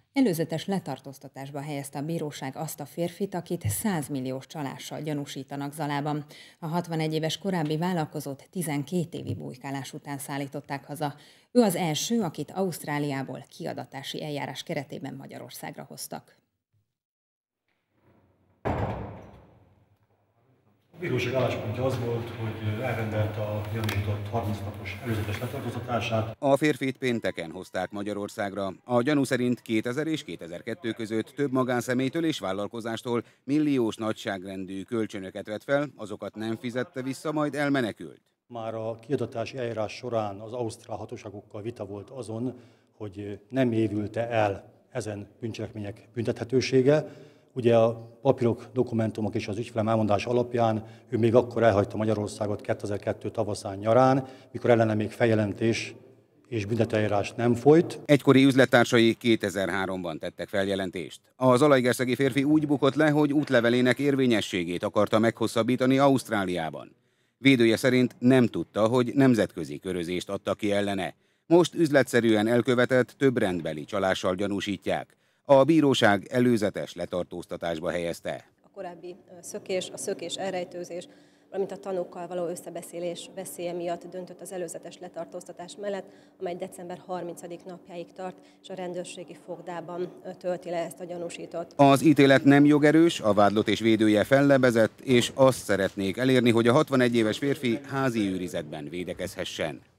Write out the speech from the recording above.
Előzetes letartóztatásba helyezte a bíróság azt a férfit, akit 100 milliós csalással gyanúsítanak Zalában. A 61 éves korábbi vállalkozót 12 évi bujkálás után szállították haza. Ő az első, akit Ausztráliából kiadatási eljárás keretében Magyarországra hoztak. A bíróság álláspontja az volt, hogy elrendelte a gyanúsított 30 napos előzetes letartóztatását. A férfit pénteken hozták Magyarországra. A gyanú szerint 2000 és 2002 között több magánszemélytől és vállalkozástól milliós nagyságrendű kölcsönöket vett fel, azokat nem fizette vissza, majd elmenekült. Már a kiadatási eljárás során az ausztrál hatóságokkal vita volt azon, hogy nem évülte el ezen bűncselekmények büntethetősége. Ugye a papírok, dokumentumok és az ügyfelem elmondása alapján ő még akkor elhagyta Magyarországot 2002 tavaszán nyarán, mikor ellene még feljelentés és büntetőeljárás nem folyt. Egykori üzlettársai 2003-ban tettek feljelentést. A zalaegerszegi férfi úgy bukott le, hogy útlevelének érvényességét akarta meghosszabbítani Ausztráliában. Védője szerint nem tudta, hogy nemzetközi körözést adtak ki ellene. Most üzletszerűen elkövetett több rendbeli csalással gyanúsítják. A bíróság előzetes letartóztatásba helyezte. A korábbi szökés, a szökés elrejtőzés, valamint a tanúkkal való összebeszélés veszélye miatt döntött az előzetes letartóztatás mellett, amely december 30. napjáig tart, és a rendőrségi fogdában tölti le ezt a gyanúsított. Az ítélet nem jogerős, a vádlott és védője fellebezett, és azt szeretnék elérni, hogy a 61 éves férfi házi őrizetben védekezhessen.